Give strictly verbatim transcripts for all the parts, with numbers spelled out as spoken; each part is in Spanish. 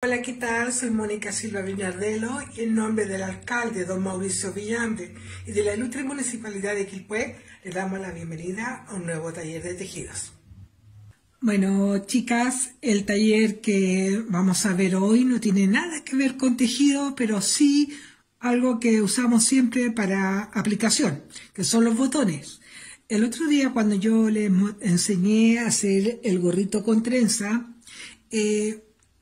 Hola, ¿qué tal? Soy Mónica Silva Viñardelo y en nombre del alcalde, don Mauricio Villambre, y de la ilustre municipalidad de Quilpué, le damos la bienvenida a un nuevo taller de tejidos. Bueno, chicas, el taller que vamos a ver hoy no tiene nada que ver con tejido, pero sí algo que usamos siempre para aplicación, que son los botones. El otro día, cuando yo les enseñé a hacer el gorrito con trenza, eh,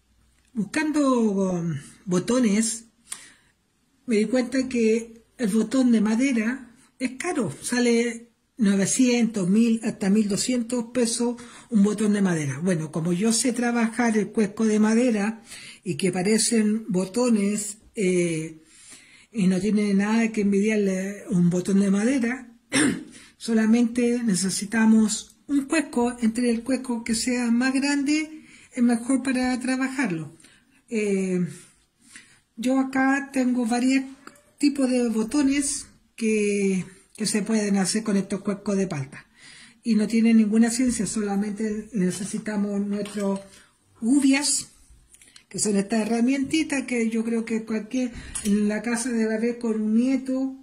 buscando botones, me di cuenta que el botón de madera es caro, sale novecientos, mil, hasta mil doscientos pesos un botón de madera. Bueno, como yo sé trabajar el cuesco de madera y que parecen botones eh, y no tiene nada que envidiarle un botón de madera, solamente necesitamos un cuesco. Entre el cuesco que sea más grande es mejor para trabajarlo. Eh, yo acá tengo varios tipos de botones que, que se pueden hacer con estos cuescos de palta y no tiene ninguna ciencia, solamente necesitamos nuestros uvias, que son estas herramientitas que yo creo que cualquier en la casa debe haber con un nieto,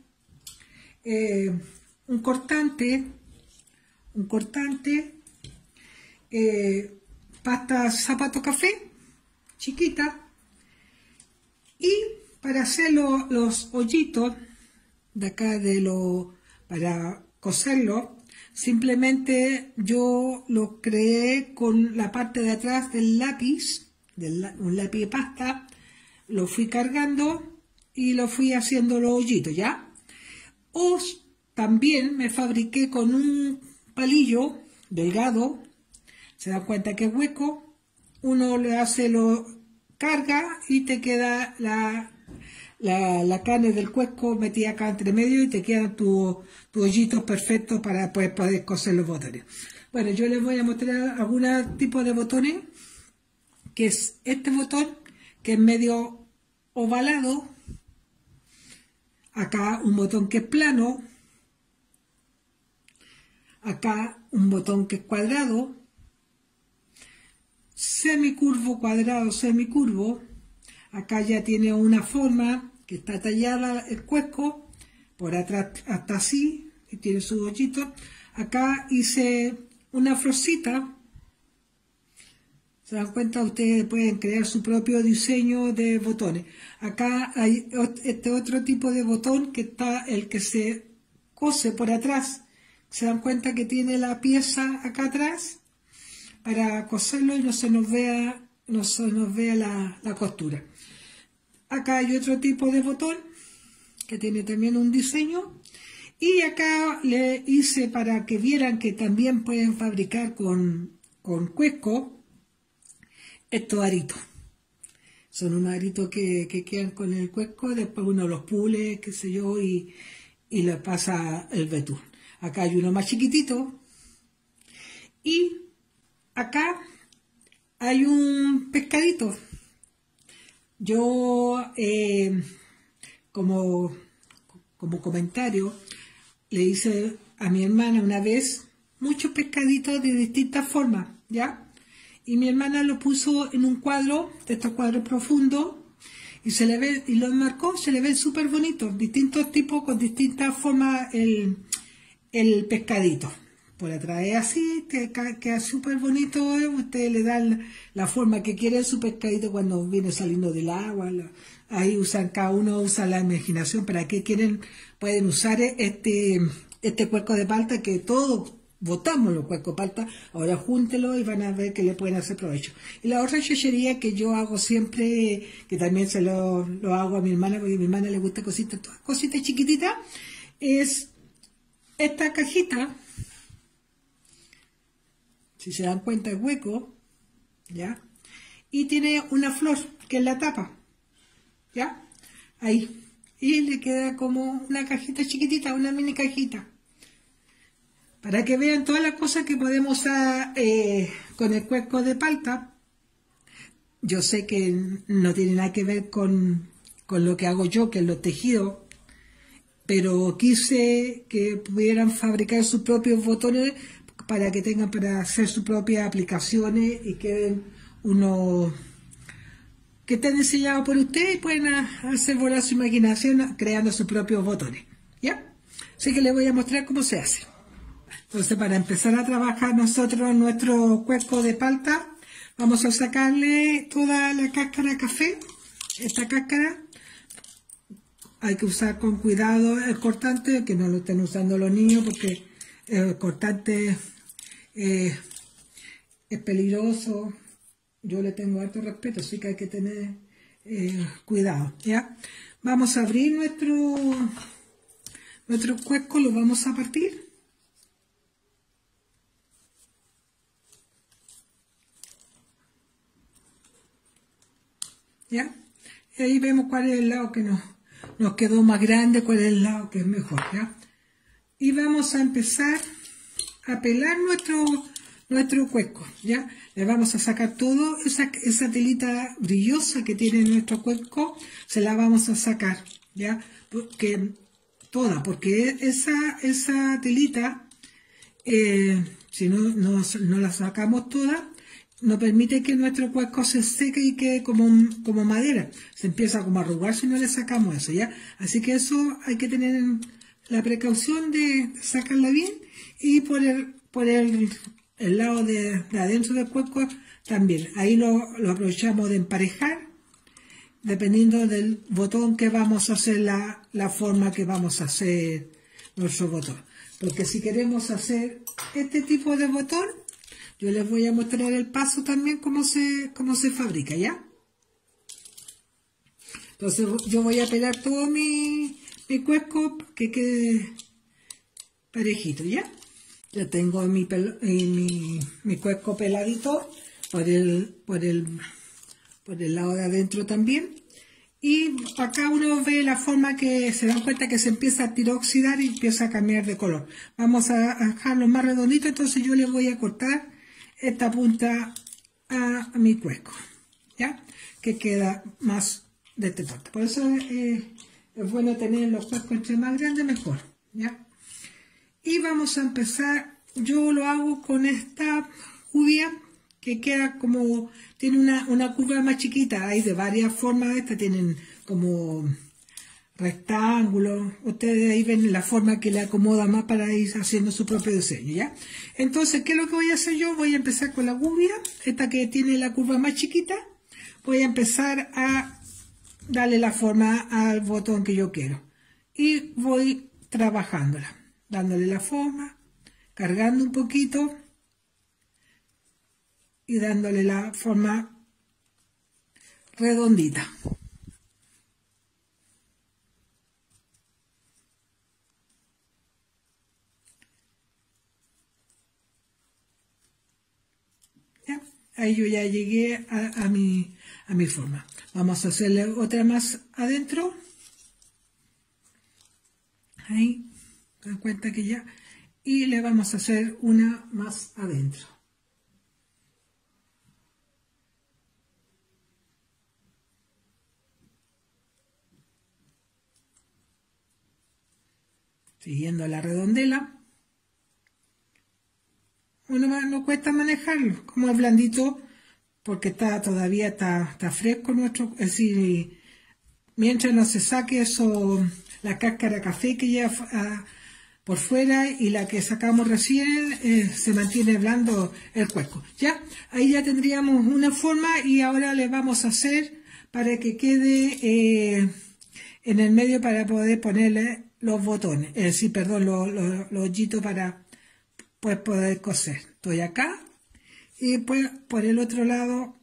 eh, un cortante, un cortante, eh, pasta zapato café, chiquita, y para hacer lo, los hoyitos de acá de lo para coserlo, simplemente yo los creé con la parte de atrás del lápiz, del, un lápiz de pasta, lo fui cargando y lo fui haciendo los hoyitos, ¿ya? O también me fabriqué con un palillo delgado, se dan cuenta que es hueco, uno le hace lo carga y te queda la, la, la carne del cuesco metida acá entre medio y te quedan tus tu hoyitos perfectos para poder, poder coser los botones. Bueno, yo les voy a mostrar algún tipo de botones, que es este botón, que es medio ovalado, acá un botón que es plano, acá un botón que es cuadrado, semicurvo, cuadrado, semicurvo. Acá ya tiene una forma que está tallada el cuesco, por atrás hasta así, y tiene su hoyito. Acá hice una florcita. Se dan cuenta, ustedes pueden crear su propio diseño de botones. Acá hay este otro tipo de botón que está el que se cose por atrás. Se dan cuenta que tiene la pieza acá atrás para coserlo y no se nos vea, no se nos vea la, la costura. Acá hay otro tipo de botón que tiene también un diseño, y acá le hice para que vieran que también pueden fabricar con, con cuesco estos aritos. Son unos aritos que, que quedan con el cuesco, después uno los pule, qué sé yo, y, y le pasa el betún. Acá hay uno más chiquitito y acá hay un pescadito. Yo, eh, como, como comentario, le hice a mi hermana una vez muchos pescaditos de distintas formas, ¿ya? Y mi hermana lo puso en un cuadro, de estos cuadros profundos, y se le ve, y lo enmarcó, se le ven súper bonitos, distintos tipos con distintas formas el, el pescadito. Por atrás es así, te queda súper bonito, ¿eh? Ustedes le dan la forma que quieren su pescadito cuando viene saliendo del agua. La, ahí usan, cada uno usa la imaginación para qué quieren, pueden usar este, este cuesco de palta, que todos botamos los cuescos de palta, ahora júntelo y van a ver que le pueden hacer provecho. Y la otra chuchería que yo hago siempre, que también se lo, lo hago a mi hermana, porque a mi hermana le gusta cositas, todas cositas chiquititas, es esta cajita. Si se dan cuenta, es hueco, ¿ya? Y tiene una flor, que es la tapa, ¿ya? Ahí. Y le queda como una cajita chiquitita, una mini cajita. Para que vean todas las cosas que podemos usar eh, con el cuesco de palta. Yo sé que no tiene nada que ver con, con lo que hago yo, que es los tejidos, pero quise que pudieran fabricar sus propios botones para que tengan para hacer sus propias aplicaciones y queden unos que están diseñados por ustedes y pueden hacer volar su imaginación creando sus propios botones, ¿ya? Así que les voy a mostrar cómo se hace. Entonces, para empezar a trabajar nosotros nuestro cuesco de palta, vamos a sacarle toda la cáscara de café. Esta cáscara hay que usar con cuidado el cortante, que no lo estén usando los niños porque el cortante eh, es peligroso. Yo le tengo harto respeto, así que hay que tener eh, cuidado, ¿ya? Vamos a abrir nuestro, nuestro cuesco, lo vamos a partir. ¿Ya? Y ahí vemos cuál es el lado que nos, nos quedó más grande, cuál es el lado que es mejor, ¿ya? Y vamos a empezar a pelar nuestro, nuestro cuesco, ¿ya? Le vamos a sacar todo, esa, esa telita brillosa que tiene nuestro cuesco, se la vamos a sacar, ¿ya? Porque, toda, porque esa, esa telita, eh, si no, no, no la sacamos toda, no permite que nuestro cuesco se seque y quede como, como madera. Se empieza como a arrugar si no le sacamos eso, ¿ya? Así que eso hay que tener la precaución de sacarla bien. Y por el, por el, el lado de, de adentro del cuesco también. Ahí lo, lo aprovechamos de emparejar, dependiendo del botón que vamos a hacer, la, la forma que vamos a hacer nuestro botón. Porque si queremos hacer este tipo de botón, yo les voy a mostrar el paso también cómo se, cómo se fabrica, ¿ya? Entonces yo voy a pelar todo mi, mi cuesco que quede parejito, ¿ya? Ya tengo mi, pel, mi, mi cuesco peladito por el, por, el, por el lado de adentro también. Y acá uno ve la forma que se dan cuenta que se empieza a tiroxidar y empieza a cambiar de color. Vamos a dejarlo más redondito, entonces yo le voy a cortar esta punta a, a mi cuesco, ¿ya? Que queda más de este parte. Por eso eh, es bueno tener los cuescos entre más grandes mejor, ¿ya? Y vamos a empezar, yo lo hago con esta jubia que queda como, tiene una, una curva más chiquita, hay de varias formas, estas tienen como rectángulos, ustedes ahí ven la forma que le acomoda más para ir haciendo su propio diseño, ¿ya? Entonces, ¿qué es lo que voy a hacer yo? Voy a empezar con la gubia, esta que tiene la curva más chiquita, voy a empezar a darle la forma al botón que yo quiero y voy trabajándola, dándole la forma, cargando un poquito y dándole la forma redondita. ¿Ya? Ahí yo ya llegué a, a, mi, a mi forma. Vamos a hacerle otra más adentro. Ahí, se dan cuenta que ya. Y le vamos a hacer una más adentro. Siguiendo la redondela. Bueno, no cuesta manejarlo, como es blandito, porque está todavía está, está fresco nuestro, es decir, mientras no se saque eso, la cáscara de café que lleva a, por fuera y la que sacamos recién, eh, se mantiene blando el cuesco. Ya, ahí ya tendríamos una forma y ahora le vamos a hacer para que quede eh, en el medio para poder ponerle los botones, es decir, perdón, los, los, los hoyitos para pues poder coser. Estoy acá y pues por el otro lado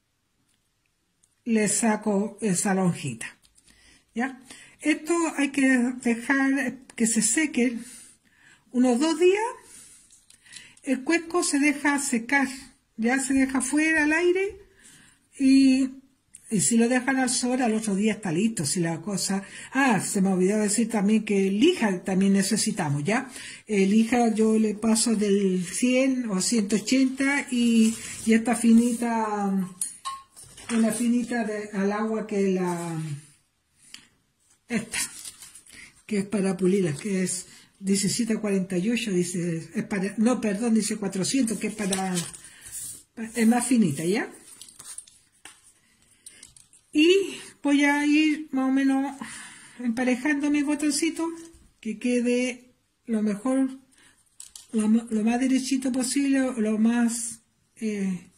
le saco esa lonjita, ¿ya? Esto hay que dejar que se seque unos dos días. El cuesco se deja secar, ya se deja fuera al aire y, y si lo dejan al sol al otro día está listo. Si la cosa, ah, se me olvidó decir también que lija también necesitamos, ¿ya? El lija yo le paso del cien o ciento ochenta y, y esta finita, una finita de, al agua que la, esta, que es para pulirla, que es diecisiete cuarenta y ocho, dice, es para, no, perdón, dice cuatrocientos, que es para, es más finita, ¿ya? voy a ir más o menos emparejando mis botoncitos, que quede lo mejor, lo, lo más derechito posible, lo más eh,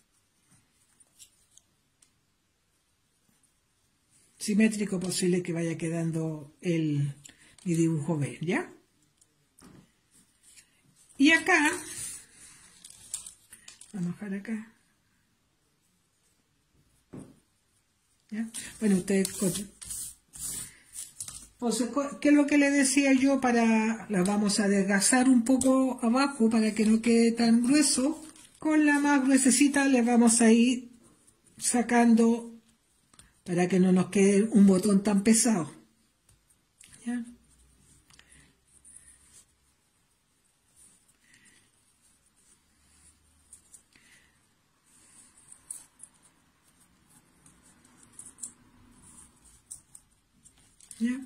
simétrico posible que vaya quedando el, mi dibujo B, ¿ya? Y acá, vamos a dejar acá, ¿ya? Bueno, ustedes, entonces, ¿qué es lo que les decía yo? Para, la vamos a adelgazar un poco abajo para que no quede tan grueso. Con la más gruesecita le vamos a ir sacando para que no nos quede un botón tan pesado, ¿ya? ¿Ya?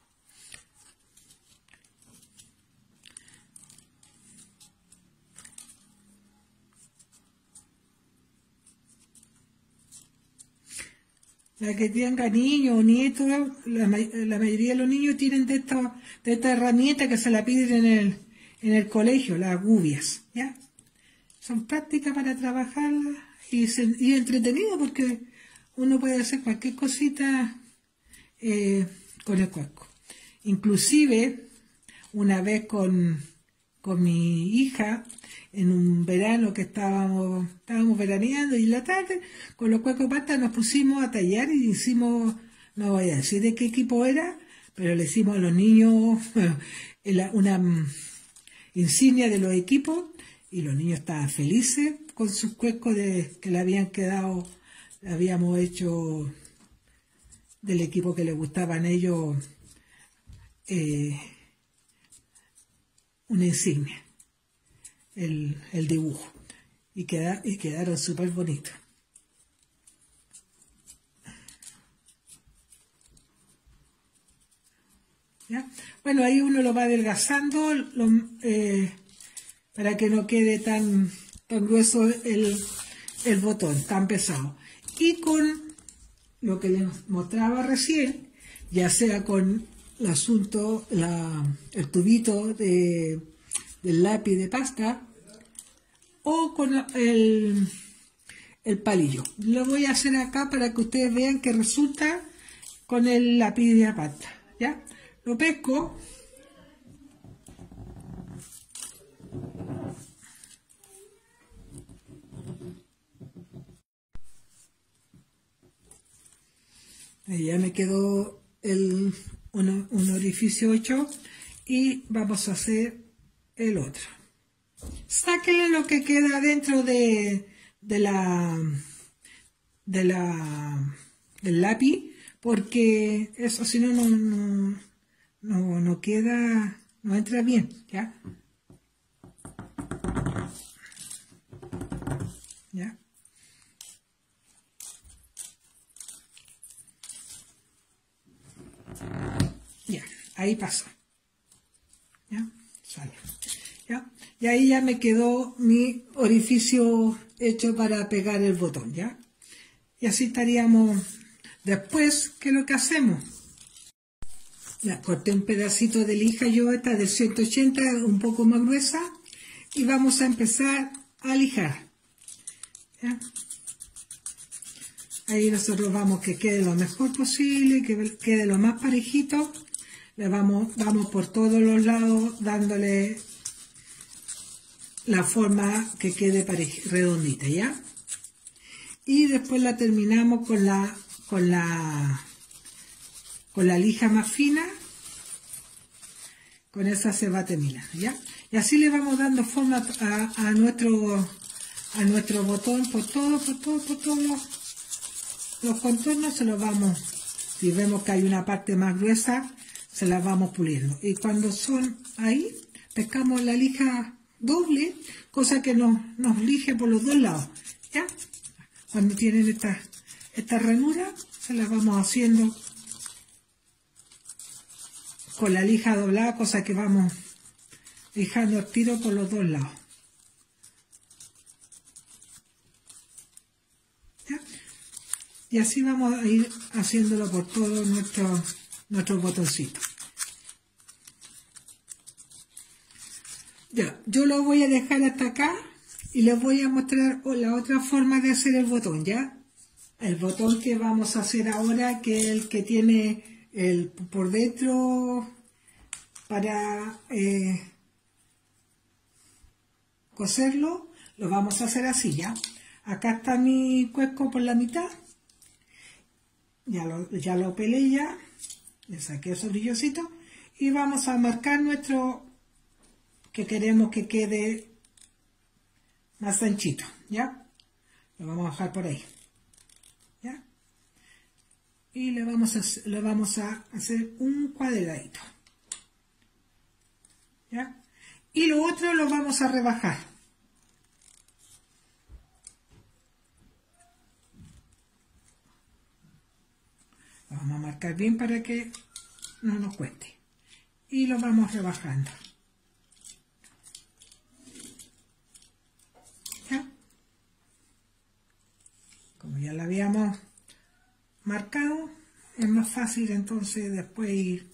La que tenga niños o nietos, la, la mayoría de los niños tienen de esta, de esta herramienta que se la piden en el, en el colegio, las gubias, ¿ya? Son prácticas para trabajarlas y, y entretenido porque uno puede hacer cualquier cosita eh, con el cuenco. Inclusive, una vez con, con mi hija, en un verano que estábamos, estábamos veraneando y en la tarde, con los cuencos pastas nos pusimos a tallar y hicimos, no voy a decir de qué equipo era, pero le hicimos a los niños una insignia de los equipos y los niños estaban felices con sus cuencos de, que le habían quedado, le habíamos hecho del equipo que les gustaban a ellos, eh, una insignia. El, el dibujo y, queda, y quedaron súper bonitos. ¿Ya? Bueno, ahí uno lo va adelgazando lo, eh, para que no quede tan, tan grueso el, el botón, tan pesado. Y con lo que les mostraba recién, ya sea con el asunto, la, el tubito de del lápiz de pasta o con el, el palillo. Lo voy a hacer acá para que ustedes vean que resulta con el lápiz de pasta, ¿ya? Lo pesco. Ahí ya me quedó el, un, un orificio hecho y vamos a hacer el otro. Sáquenle lo que queda dentro de, de la de la del lápiz, porque eso si no no, no no no queda, no entra bien, ¿ya? ¿Ya? Ya, ahí pasó. ¿Ya? Sale. ¿Ya? Y ahí ya me quedó mi orificio hecho para pegar el botón, ¿ya? Y así estaríamos. Después, ¿qué es lo que hacemos? Ya, corté un pedacito de lija yo, esta del ciento ochenta, un poco más gruesa, y vamos a empezar a lijar, ¿ya? Ahí nosotros vamos que quede lo mejor posible, que quede lo más parejito. Le vamos, vamos por todos los lados dándole la forma que quede redondita, ¿ya? Y después la terminamos con la con la con la lija más fina. Con esa se va terminando, ¿ya? Y así le vamos dando forma a, a nuestro a nuestro botón por todo, por todo, por todos los, los contornos. Se los vamos, si vemos que hay una parte más gruesa, se las vamos puliendo. Y cuando son ahí, pescamos la lija doble, cosa que nos, nos lige por los dos lados, ¿ya? Cuando tienen esta, esta ranura, se las vamos haciendo con la lija doblada, cosa que vamos lijando el tiro por los dos lados, ¿ya? Y así vamos a ir haciéndolo por todos nuestros, nuestros botoncitos. Ya, yo lo voy a dejar hasta acá y les voy a mostrar la otra forma de hacer el botón, ¿ya? El botón que vamos a hacer ahora, que es el que tiene el por dentro para eh, coserlo, lo vamos a hacer así, ¿ya? Acá está mi cuesco por la mitad. Ya lo, ya lo pelé ya. Le saqué esos brillositos. Y vamos a marcar nuestro que queremos que quede más anchito, ¿ya? Lo vamos a bajar por ahí, ¿ya? Y le vamos a, le vamos a hacer un cuadradito, ¿ya? Y lo otro lo vamos a rebajar. Lo vamos a marcar bien para que no nos cueste. Y lo vamos rebajando. ¿Ya? Como ya lo habíamos marcado, es más fácil entonces después ir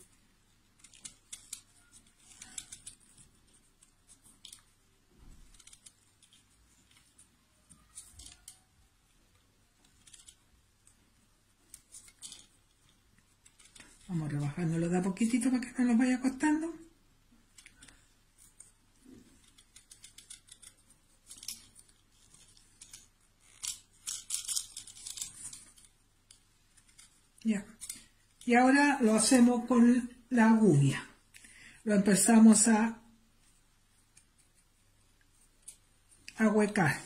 vamos rebajándolo de a poquitito para que no nos vaya costando. Ya. Y ahora lo hacemos con la gubia. Lo empezamos a ahuecar.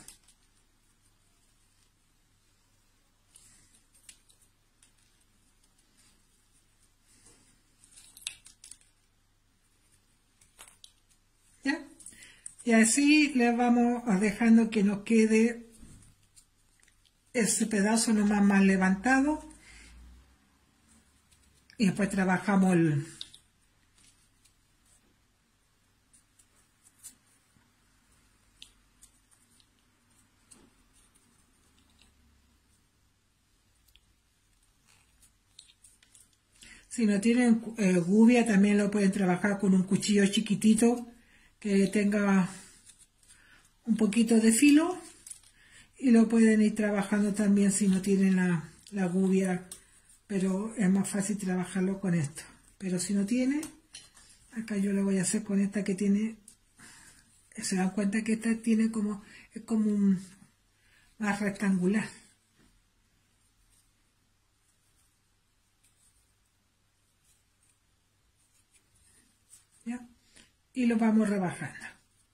¿Ya? Y así le vamos dejando que nos quede ese pedazo nomás más levantado. Y después trabajamos el, si no tienen eh, gubia, también lo pueden trabajar con un cuchillo chiquitito que tenga un poquito de filo y lo pueden ir trabajando también si no tienen la, la gubia, pero es más fácil trabajarlo con esto. Pero si no tiene, acá yo lo voy a hacer con esta que tiene, se dan cuenta que esta tiene como, es como un más rectangular. ¿Ya? Y lo vamos rebajando.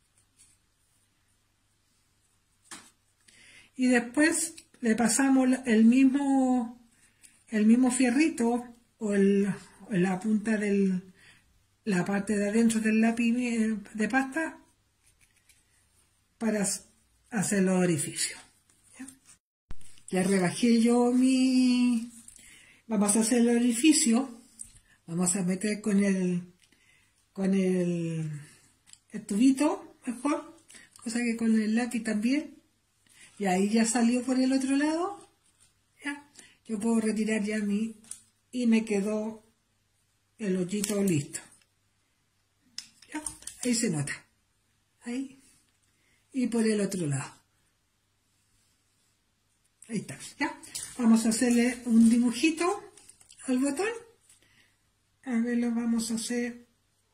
Y después le pasamos el mismo, el mismo fierrito o el, la punta del, la parte de adentro del lápiz de pasta para hacer los orificios. ¿Ya? Ya rebajé yo mi, vamos a hacer el orificio, vamos a meter con el con el, el tubito mejor, cosa que con el lápiz también, y ahí ya salió por el otro lado, ¿ya? Yo puedo retirar ya mi, y me quedó el hoyito listo, ¿ya? Ahí se nota, ahí, y por el otro lado, ahí está, ¿ya? Vamos a hacerle un dibujito al botón, a ver, lo vamos a hacer.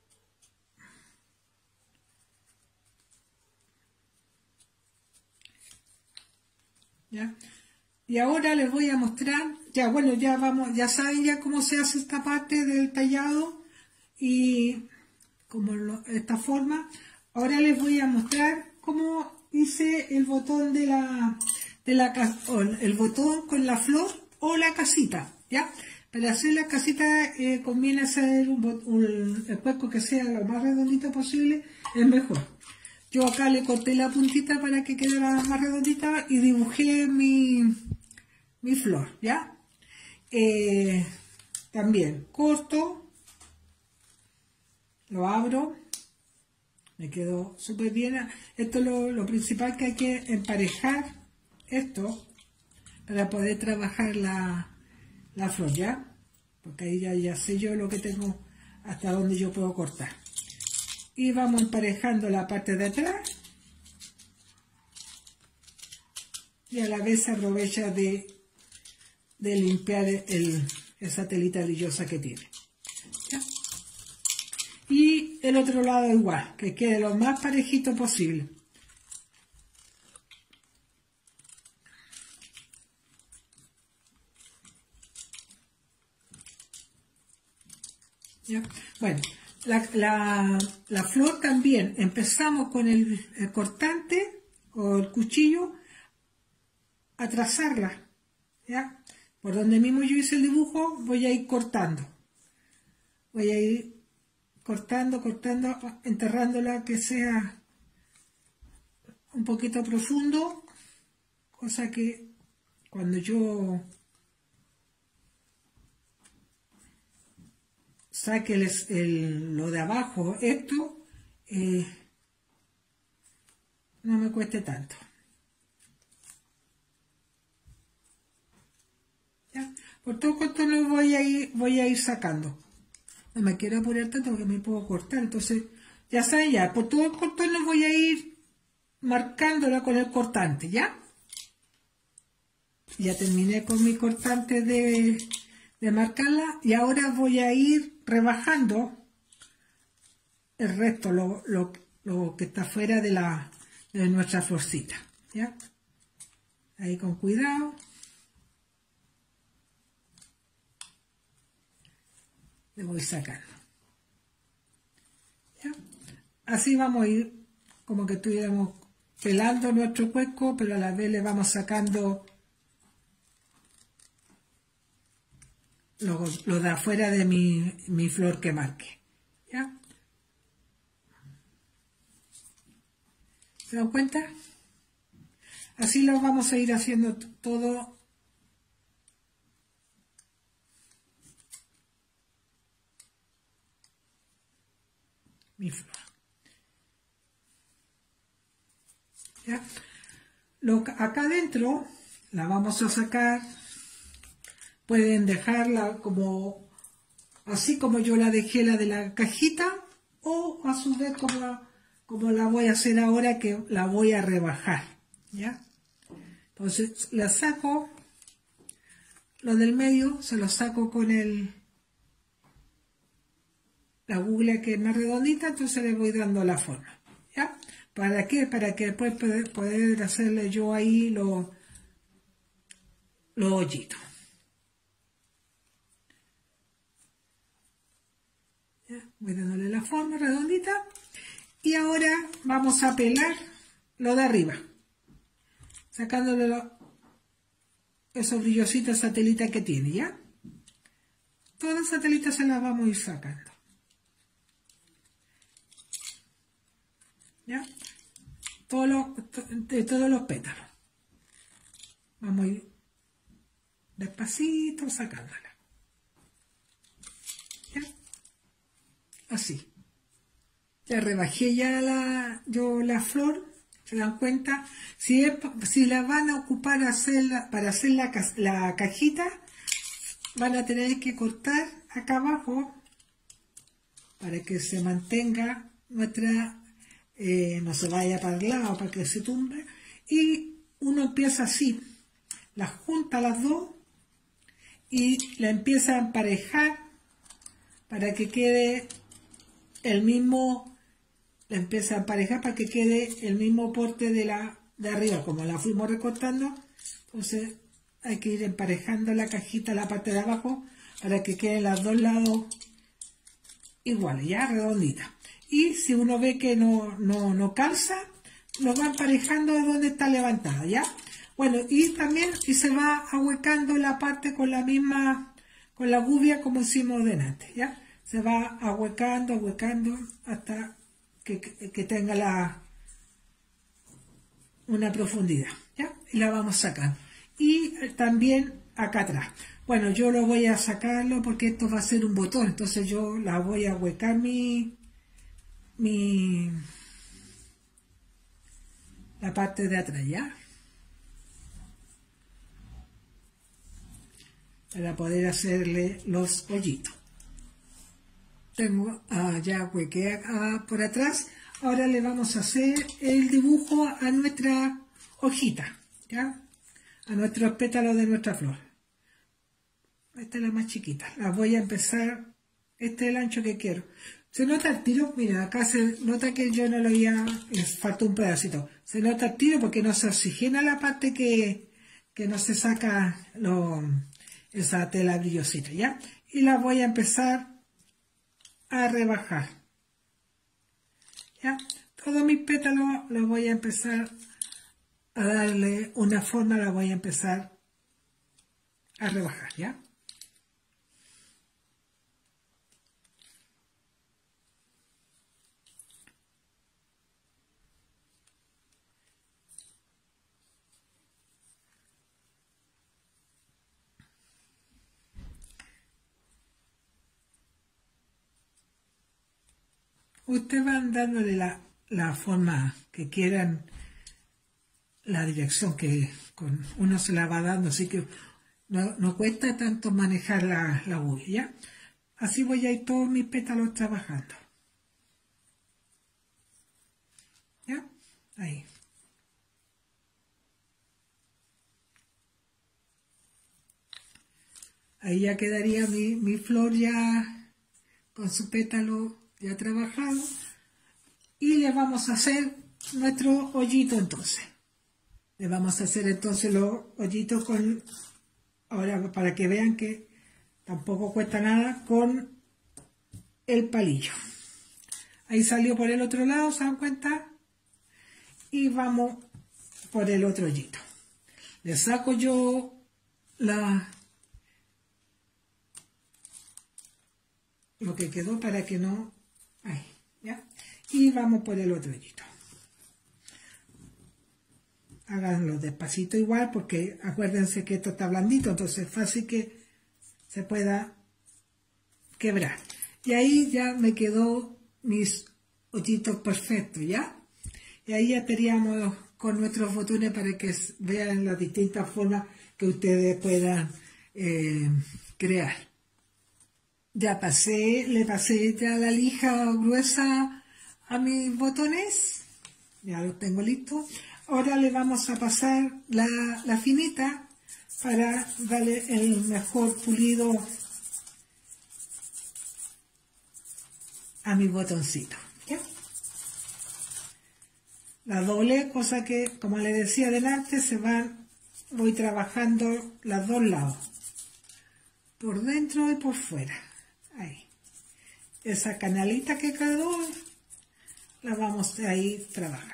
¿Ya? Y ahora les voy a mostrar, ya bueno, ya vamos, ya saben ya cómo se hace esta parte del tallado y como lo, esta forma. Ahora les voy a mostrar cómo hice el botón de la, de la el botón con la flor o la casita, ¿ya? Para hacer la casita eh, conviene hacer un, un, el cuesco que sea lo más redondito posible, es mejor. Yo acá le corté la puntita para que quedara más redondita y dibujé mi, mi flor, ¿ya? Eh, también corto, lo abro, me quedó súper bien. Esto es lo, lo principal, que hay que emparejar esto para poder trabajar la, la flor, ¿ya? Porque ahí ya, ya sé yo lo que tengo, hasta donde yo puedo cortar. Y vamos emparejando la parte de atrás. Y a la vez se aprovecha de, de limpiar el, esa telita brillosa que tiene. ¿Ya? Y el otro lado igual, que quede lo más parejito posible. ¿Ya? Bueno, la, la, la flor también empezamos con el, el cortante o el cuchillo a trazarla, ¿ya? Por donde mismo yo hice el dibujo voy a ir cortando, voy a ir cortando, cortando, enterrándola que sea un poquito profundo, cosa que cuando yo saque el, el, lo de abajo, esto, eh, no me cueste tanto. ¿Ya? Por todo contorno voy a ir, voy a ir sacando. No me quiero apurar tanto porque me puedo cortar. Entonces, ya saben, ya, por todo el contorno voy a ir marcándola con el cortante, ¿ya? Ya terminé con mi cortante de, de marcarla y ahora voy a ir rebajando el resto, lo, lo, lo que está fuera de, la, de nuestra florcita, ¿ya? Ahí con cuidado. Le voy sacando. ¿Ya? Así vamos a ir como que estuviéramos pelando nuestro cuenco, pero a la vez le vamos sacando lo, lo de afuera de mi, mi flor que marque. ¿Ya? ¿Se dan cuenta? Así lo vamos a ir haciendo todo. Mi flor. ¿Ya? Lo, acá adentro la vamos a sacar. Pueden dejarla como así como yo la dejé la de la cajita, o a su vez como, como la voy a hacer ahora, que la voy a rebajar. ¿Ya? Entonces la saco, lo del medio se lo saco con el la guglia que es más redondita, entonces le voy dando la forma. ¿Ya? ¿Para qué? Para que después poder, poder hacerle yo ahí los lo hoyitos. ¿Ya? Voy dándole la forma redondita. Y ahora vamos a pelar lo de arriba. Sacándole lo, esos brillositos, esa telita que tiene, ¿ya? Todas esas telitas se las vamos a ir sacando. ¿Ya? Todos los, de todos los pétalos. Vamos a ir despacito sacándola. ¿Ya? Así. Ya rebajé ya la, yo la flor. ¿Se dan cuenta? Si, es, si la van a ocupar hacer, para hacer la, la cajita, van a tener que cortar acá abajo para que se mantenga nuestra... Eh, no se vaya para el lado para que se tumbe, y uno empieza así, las junta las dos y la empieza a emparejar para que quede el mismo, la empieza a emparejar para que quede el mismo porte de la de arriba, como la fuimos recortando. Entonces hay que ir emparejando la cajita, la parte de abajo, para que queden los dos lados iguales, ya redonditas. Y si uno ve que no, no, no calza, lo va emparejando de donde está levantada, ¿ya? Bueno, y también y se va ahuecando la parte con la misma, con la gubia como hicimos delante, ¿ya? Se va ahuecando, ahuecando hasta que, que, que tenga la, una profundidad, ¿ya? Y la vamos sacando. Y también acá atrás. Bueno, yo lo voy a sacarlo porque esto va a ser un botón, entonces yo la voy a ahuecar mi... mi la parte de atrás, ¿ya? para poder hacerle los hoyitos. Tengo ah, ya huequé ah, por atrás. Ahora le vamos a hacer el dibujo a nuestra hojita, ¿ya? A nuestros pétalos de nuestra flor. Esta es la más chiquita. La voy a empezar. Este es el ancho que quiero. Se nota el tiro. Mira, acá se nota que yo no lo había. Les faltó un pedacito. Se nota el tiro porque no se oxigena la parte que, que no se saca lo, esa tela brillosita, ¿ya? Y la voy a empezar a rebajar. ¿Ya? Todos mis pétalos los voy a empezar a darle una forma, la voy a empezar a rebajar, ¿ya? Ustedes van dándole la, la forma que quieran, la dirección que con uno se la va dando, así que no, no cuesta tanto manejar la, la uña, ¿ya? Así voy a ir todos mis pétalos trabajando. ¿Ya? Ahí. Ahí ya quedaría mi, mi flor ya con su pétalo ya trabajado. Y le vamos a hacer nuestro hoyito entonces. Le vamos a hacer entonces los hoyitos con, ahora para que vean que tampoco cuesta nada, con el palillo. Ahí salió por el otro lado, ¿se dan cuenta? Y vamos por el otro hoyito. Le saco yo la lo que quedó para que no, ahí, ¿ya? Y vamos por el otro hoyito. Háganlo despacito igual porque acuérdense que esto está blandito, entonces es fácil que se pueda quebrar. Y ahí ya me quedó mis hoyitos perfectos, ¿ya? Y ahí ya estaríamos con nuestros botones para que vean las distintas formas que ustedes puedan eh, crear. Ya pasé, le pasé ya la lija gruesa a mis botones. Ya los tengo listos. Ahora le vamos a pasar la, la finita para darle el mejor pulido a mis botoncitos. ¿Ya? La doble, cosa que, como les decía adelante, se van, voy trabajando los dos lados. Por dentro y por fuera. Ahí. Esa canalita que quedó, la vamos a ir trabajando.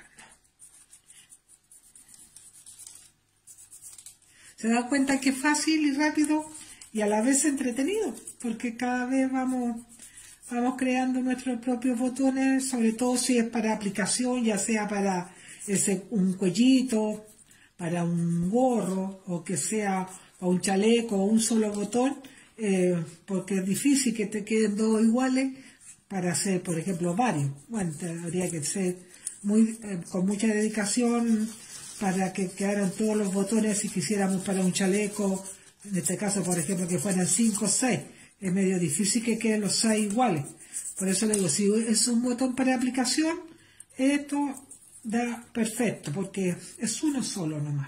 Se da cuenta que es fácil y rápido y a la vez entretenido, porque cada vez vamos, vamos creando nuestros propios botones, sobre todo si es para aplicación, ya sea para ese, un cuellito, para un gorro, o que sea o un chaleco o un solo botón, eh, porque es difícil que te queden dos iguales para hacer, por ejemplo, varios. Bueno, habría que ser muy, eh, con mucha dedicación para que quedaran todos los botones si quisiéramos para un chaleco, en este caso, por ejemplo, que fueran cinco o seis. Es medio difícil que queden los seis iguales. Por eso le digo, si es un botón para aplicación, esto da perfecto, porque es uno solo nomás.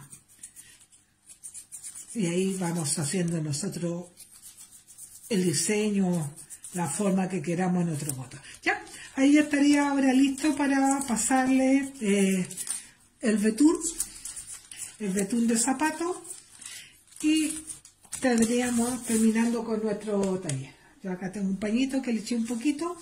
Y ahí vamos haciendo nosotros el diseño, la forma que queramos en nuestro botón. Ya, ahí ya estaría ahora listo para pasarle eh, el betún, el betún de zapato, y tendríamos terminando con nuestro taller. Yo acá tengo un pañito que le eché un poquito,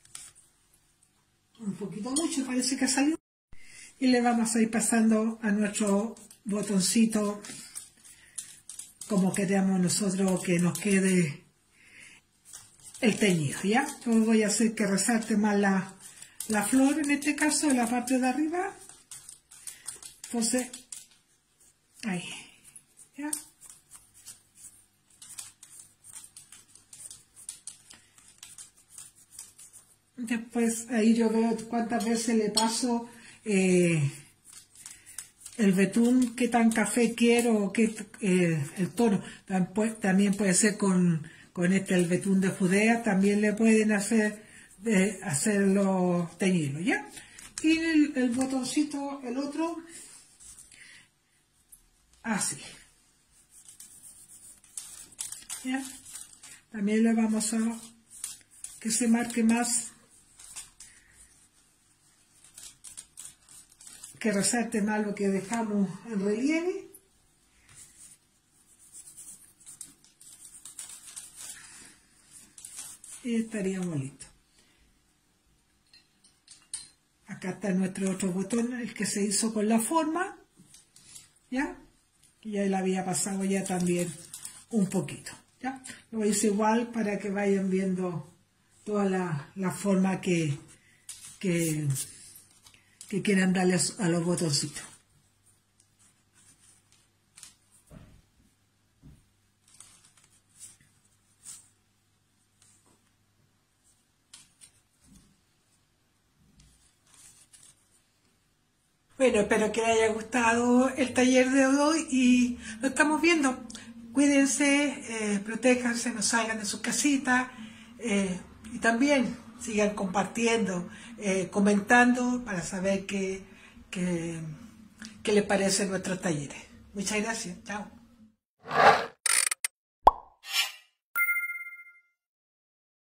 un poquito mucho, parece que salió, y le vamos a ir pasando a nuestro botoncito como queremos nosotros que nos quede el teñido, ¿ya? Yo voy a hacer que resalte más la, la flor, en este caso, en la parte de arriba. Entonces, ahí, ¿ya? Después, ahí yo veo cuántas veces le paso eh, el betún, qué tan café quiero, o qué, eh, el tono. También puede ser con, con este, el betún de Judea, también le pueden hacer, eh, hacerlo teñirlo, ¿ya? Y el, el botoncito, el otro, así. ¿Ya? También le vamos a que se marque más, que resalte más lo que dejamos en relieve. Y estaríamos listos. Acá está nuestro otro botón, el que se hizo con la forma, ¿ya? Y ya le había pasado ya también un poquito, ¿ya? Lo hice igual para que vayan viendo toda la, la forma que, que, que quieran darle a los botoncitos. Bueno, espero que les haya gustado el taller de hoy y lo estamos viendo. Cuídense, eh, protéjanse, no salgan de sus casitas eh, y también sigan compartiendo, eh, comentando para saber qué, qué, qué les parecen nuestros talleres. Muchas gracias. Chao.